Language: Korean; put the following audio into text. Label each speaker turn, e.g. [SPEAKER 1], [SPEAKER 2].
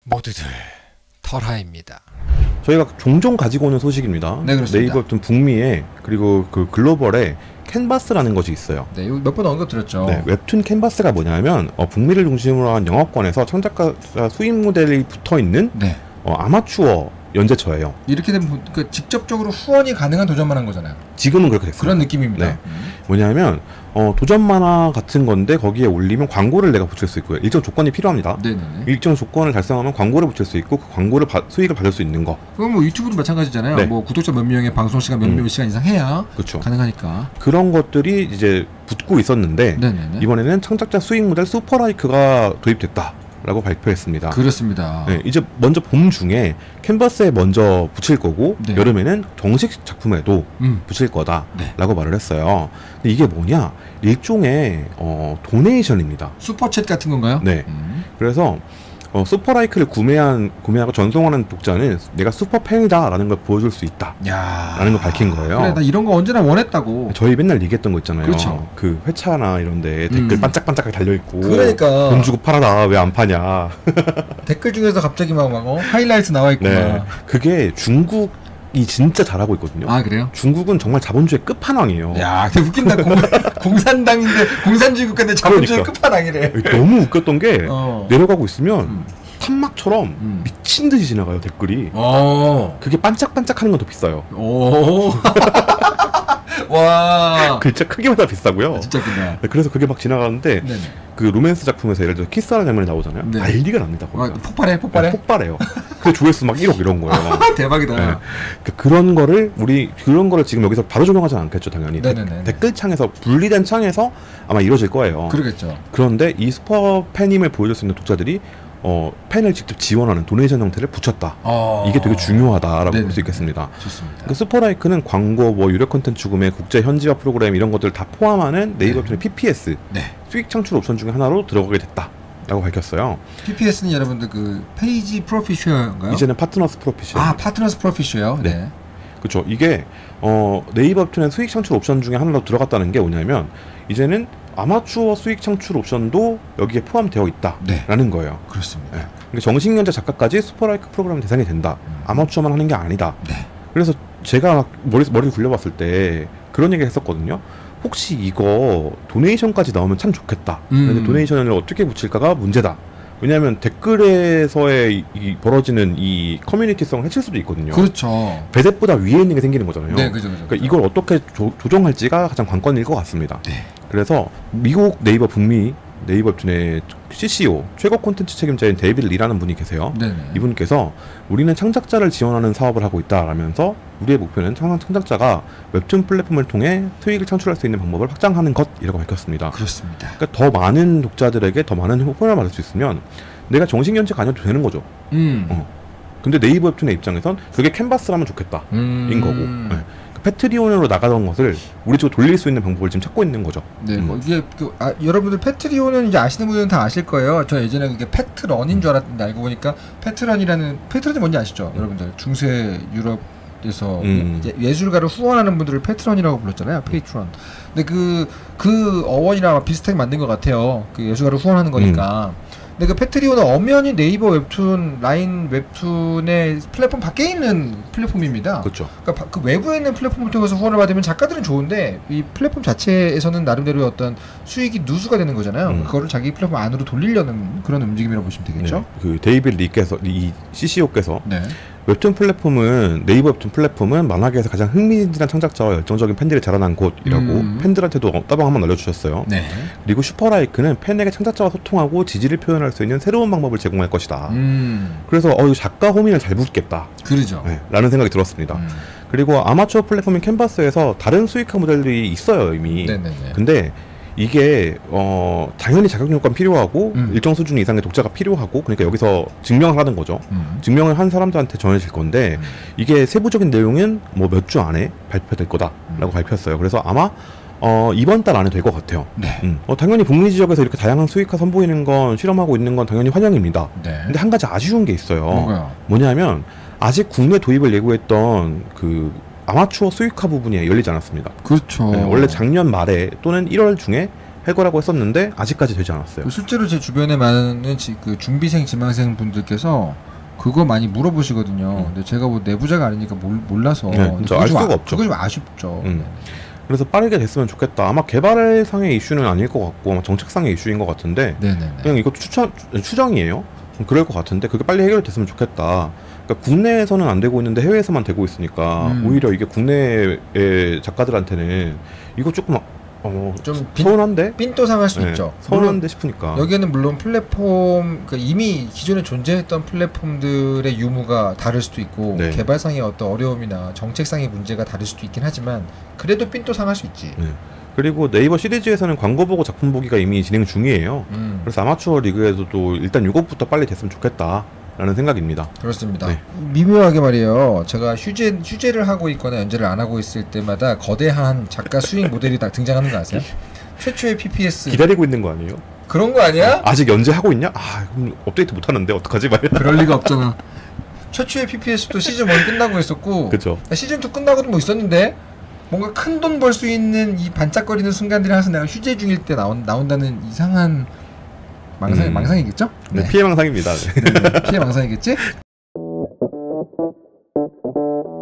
[SPEAKER 1] 모두들 털하입니다.
[SPEAKER 2] 저희가 종종 가지고 오는 소식입니다.
[SPEAKER 1] 네, 그렇습니다.
[SPEAKER 2] 네이버 웹툰 북미에 그리고 그 글로벌에 캔버스라는 것이 있어요.
[SPEAKER 1] 네, 몇 번 언급드렸죠.
[SPEAKER 2] 네, 웹툰 캔버스가 뭐냐면 북미를 중심으로 한 영어권에서 창작가 수입 모델이 붙어 있는
[SPEAKER 1] 네.
[SPEAKER 2] 아마추어 연재처예요.
[SPEAKER 1] 이렇게 되면 직접적으로 후원이 가능한 도전 만화인 거잖아요.
[SPEAKER 2] 지금은 그렇게 됐어요.
[SPEAKER 1] 그런 느낌입니다.
[SPEAKER 2] 네. 뭐냐면 도전 만화 같은 건데 거기에 올리면 광고를 내가 붙일 수 있고요. 일정 조건이 필요합니다.
[SPEAKER 1] 네네네.
[SPEAKER 2] 일정 조건을 달성하면 광고를 붙일 수 있고 그 광고를 수익을 받을 수 있는 거.
[SPEAKER 1] 그건 뭐 유튜브도 마찬가지잖아요.
[SPEAKER 2] 네.
[SPEAKER 1] 뭐 구독자 몇 명의 방송 시간 몇 시간 이상 해야
[SPEAKER 2] 그렇죠.
[SPEAKER 1] 가능하니까.
[SPEAKER 2] 그런 것들이 이제 붙고 있었는데
[SPEAKER 1] 네네네.
[SPEAKER 2] 이번에는 창작자 수익 모델 슈퍼라이크가 도입됐다. 라고 발표했습니다.
[SPEAKER 1] 그렇습니다.
[SPEAKER 2] 네, 이제 먼저 봄 중에 캔버스에 먼저 붙일 거고
[SPEAKER 1] 네.
[SPEAKER 2] 여름에는 정식 작품에도 붙일 거다
[SPEAKER 1] 네.
[SPEAKER 2] 라고 말을 했어요. 근데 이게 뭐냐, 일종의 도네이션입니다.
[SPEAKER 1] 슈퍼챗 같은 건가요?
[SPEAKER 2] 네. 그래서 슈퍼라이크를 구매하고 전송하는 독자는 내가 슈퍼팬이다 라는 걸 보여줄 수 있다 라는 걸 밝힌 거예요.
[SPEAKER 1] 그래, 나 이런 거 언제나 원했다고.
[SPEAKER 2] 저희 맨날 얘기했던 거 있잖아요.
[SPEAKER 1] 그렇죠.
[SPEAKER 2] 그 회차나 이런 데 댓글 반짝반짝하게 달려있고
[SPEAKER 1] 그러니까
[SPEAKER 2] 돈 주고 팔아라 왜 안 파냐.
[SPEAKER 1] 댓글 중에서 갑자기 막 하이라이트 나와있고.
[SPEAKER 2] 네. 그게 중국이 진짜 잘하고 있거든요.
[SPEAKER 1] 아, 그래요?
[SPEAKER 2] 중국은 정말 자본주의 끝판왕이에요.
[SPEAKER 1] 야, 되게 웃긴다. 공산당인데 공산주의 국가인데 자본주의
[SPEAKER 2] 그러니까.
[SPEAKER 1] 끝판왕이래.
[SPEAKER 2] 너무 웃겼던 게 내려가고 있으면 탐막처럼 미친 듯이 지나가요, 댓글이. 그게 반짝반짝하는 건 더 비싸요.
[SPEAKER 1] 오. 와.
[SPEAKER 2] 글자 크기마다 비싸고요.
[SPEAKER 1] 진짜 크다.
[SPEAKER 2] 네, 그래서 그게 막 지나가는데
[SPEAKER 1] 네네.
[SPEAKER 2] 그 로맨스 작품에서 예를 들어 키스하는 장면이 나오잖아요.
[SPEAKER 1] 네.
[SPEAKER 2] 난리가 납니다.
[SPEAKER 1] 폭발해?
[SPEAKER 2] 네, 폭발해요. 그 조회수 막 1억 이런 거예요.
[SPEAKER 1] 대박이다.
[SPEAKER 2] 네. 그런 거를 지금 여기서 바로 적용하지 않겠죠, 당연히.
[SPEAKER 1] 네네네.
[SPEAKER 2] 댓글창에서 분리된 창에서 아마 이루어질 거예요.
[SPEAKER 1] 그러겠죠.
[SPEAKER 2] 그런데 이 슈퍼 팬임을 보여줄 수 있는 독자들이 팬을 직접 지원하는 도네이션 형태를 붙였다. 이게 되게 중요하다라고 볼 수 있겠습니다.
[SPEAKER 1] 좋습니다.
[SPEAKER 2] 그 슈퍼라이크는 광고, 유료 콘텐츠 구매, 국제 현지화 프로그램 이런 것들을 다 포함하는 네이버 웹툰의 PPS 수익 창출 옵션 중에 하나로 들어가게 됐다라고 밝혔어요.
[SPEAKER 1] PPS는 여러분들 그 페이지 프로피셔인가요?
[SPEAKER 2] 이제는 파트너스 프로피셔.
[SPEAKER 1] 파트너스 프로피셔요. 네.
[SPEAKER 2] 그렇죠. 이게 네이버 웹툰의 수익 창출 옵션 중에 하나로 들어갔다는 게 뭐냐면 이제는 아마추어 수익 창출 옵션도 여기에 포함되어 있다라는 거예요.
[SPEAKER 1] 그렇습니다.
[SPEAKER 2] 네. 그러니까 정식 연재 작가까지 슈퍼라이크 프로그램 대상이 된다. 아마추어만 하는 게 아니다. 그래서 제가 머리를 굴려봤을 때 그런 얘기를 했었거든요. 혹시 이거 도네이션까지 나오면 참 좋겠다. 근데 도네이션을 어떻게 붙일까가 문제다. 왜냐하면 댓글에서의 벌어지는 이 커뮤니티성을 해칠 수도 있거든요.
[SPEAKER 1] 그렇죠.
[SPEAKER 2] 배댓보다 위에 있는 게 생기는 거잖아요.
[SPEAKER 1] 네, 그죠.
[SPEAKER 2] 그러니까 이걸 어떻게 조정할지가 가장 관건일 것 같습니다.
[SPEAKER 1] 네.
[SPEAKER 2] 그래서 미국 네이버 북미 네이버 웹툰의 CCO 최고 콘텐츠 책임자인 데이비드 리라는 분이 계세요.
[SPEAKER 1] 네네.
[SPEAKER 2] 이분께서 우리는 창작자를 지원하는 사업을 하고 있다라면서 우리의 목표는 창작자가 웹툰 플랫폼을 통해 수익을 창출할 수 있는 방법을 확장하는 것이라고 밝혔습니다.
[SPEAKER 1] 그렇습니다.
[SPEAKER 2] 그러니까 더 많은 독자들에게 더 많은 후원을 받을 수 있으면 내가 정식 연재가 아니어도 되는 거죠. 근데 네이버 웹툰의 입장에선 그게 캔버스라면 좋겠다 인 거고. 네. 패트리온으로 나가던 것을 우리 쪽으로 돌릴 수 있는 방법을 지금 찾고 있는 거죠.
[SPEAKER 1] 네, 이게 여러분들 패트리온은 이제 아시는 분들은 다 아실 거예요. 저 예전에 그게 패트런인 줄 알았는데 알고 보니까 패트런이 뭔지 아시죠? 여러분들 중세 유럽에서 예술가를 후원하는 분들을 패트런이라고 불렀잖아요. 페이트런. 근데 그 어원이랑 비슷하게 만든 것 같아요. 그 예술가를 후원하는 거니까. 근데 그 패트리온은 엄연히 네이버 웹툰, 라인 웹툰의 플랫폼 밖에 있는 플랫폼입니다.
[SPEAKER 2] 그렇죠.
[SPEAKER 1] 그러니까 그 외부에 있는 플랫폼을 통해서 후원을 받으면 작가들은 좋은데 이 플랫폼 자체에서는 나름대로 어떤 수익이 누수가 되는 거잖아요. 그거를 자기 플랫폼 안으로 돌리려는 그런 움직임이라고 보시면 되겠죠.
[SPEAKER 2] 네. 그 데이비드 리께서 이 CCO께서
[SPEAKER 1] 네.
[SPEAKER 2] 웹툰 플랫폼은 네이버 웹툰 플랫폼은 만화계에서 가장 흥미진진한 창작자와 열정적인 팬들이 자라난 곳이라고 팬들한테도 따봉 한번 알려주셨어요.
[SPEAKER 1] 네.
[SPEAKER 2] 그리고 슈퍼라이크는 팬에게 창작자와 소통하고 지지를 표현할 수 있는 새로운 방법을 제공할 것이다. 그래서 이거 작가 호민을 잘 붙겠다.
[SPEAKER 1] 그러죠.
[SPEAKER 2] 네, 라는 생각이 들었습니다. 그리고 아마추어 플랫폼인 캔버스에서 다른 수익화 모델들이 있어요 이미.
[SPEAKER 1] 네네네.
[SPEAKER 2] 근데 이게 당연히 자격 요건 필요하고 일정 수준 이상의 독자가 필요하고 그러니까 여기서 증명을 하는 거죠. 증명을 한 사람들한테 전해질 건데 이게 세부적인 내용은 뭐 몇 주 안에 발표될 거다라고 발표했어요. 그래서 아마 이번 달 안에 될 것 같아요.
[SPEAKER 1] 네.
[SPEAKER 2] 당연히 북미 지역에서 이렇게 다양한 수익화 선보이는 건 실험하고 있는 건 당연히 환영입니다.
[SPEAKER 1] 네.
[SPEAKER 2] 근데 한 가지 아쉬운 게 있어요.
[SPEAKER 1] 뭐가요?
[SPEAKER 2] 뭐냐면 아직 국내 도입을 예고했던 그 아마추어 수익화 부분이 열리지 않았습니다.
[SPEAKER 1] 그렇죠.
[SPEAKER 2] 네, 원래 작년 말에 또는 1월 중에 해고라고 했었는데 아직까지 되지 않았어요.
[SPEAKER 1] 실제로 제 주변에 많은 그 중비생 지망생 분들께서 그거 많이 물어보시거든요. 근데 제가 뭐 내부자가 아니니까 몰라서
[SPEAKER 2] 진짜 알 수가 없죠.
[SPEAKER 1] 그거 좀 아쉽죠.
[SPEAKER 2] 그래서 빠르게 됐으면 좋겠다. 아마 개발상의 이슈는 아닐 것 같고 아마 정책상의 이슈인 것 같은데 그냥 이것도 추정이에요. 그럴 것 같은데 그게 빨리 해결됐으면 좋겠다. 그러니까 국내에서는 안 되고 있는데 해외에서만 되고 있으니까 오히려 이게 국내의 작가들한테는 이거 조금 좀 서운한데?
[SPEAKER 1] 삔또 상할 수 있죠.
[SPEAKER 2] 서운한데 싶으니까.
[SPEAKER 1] 여기에는 물론 플랫폼, 그러니까 이미 기존에 존재했던 플랫폼들의 유무가 다를 수도 있고 개발상의 어떤 어려움이나 정책상의 문제가 다를 수도 있긴 하지만 그래도 삔또 상할 수 있지.
[SPEAKER 2] 그리고 네이버 시리즈에서는 광고 보고 작품 보기가 이미 진행 중이에요. 그래서 아마추어 리그에서도 일단 이것부터 빨리 됐으면 좋겠다. 라는 생각입니다.
[SPEAKER 1] 그렇습니다. 미묘하게 말이에요. 제가 휴재를 하고 있거나 연재를 안 하고 있을 때마다 거대한 작가 수익 모델이 다 등장하는 거 아세요? 최초의 PPS
[SPEAKER 2] 기다리고 있는 거 아니에요?
[SPEAKER 1] 그런 거 아니야?
[SPEAKER 2] 아직 연재하고 있냐? 그럼 업데이트 못 하는데 어떡하지 말이야.
[SPEAKER 1] 그럴 리가 없잖아. 최초의 PPS도 시즌 1 끝나고 있었고
[SPEAKER 2] 그쵸.
[SPEAKER 1] 시즌 2 끝나고도 뭐 있었는데 뭔가 큰 돈 벌 수 있는 이 반짝거리는 순간들이 항상 내가 휴재 중일 때 나온다는 이상한 망상이겠죠?
[SPEAKER 2] 피해 망상입니다.
[SPEAKER 1] 피해 망상이겠지?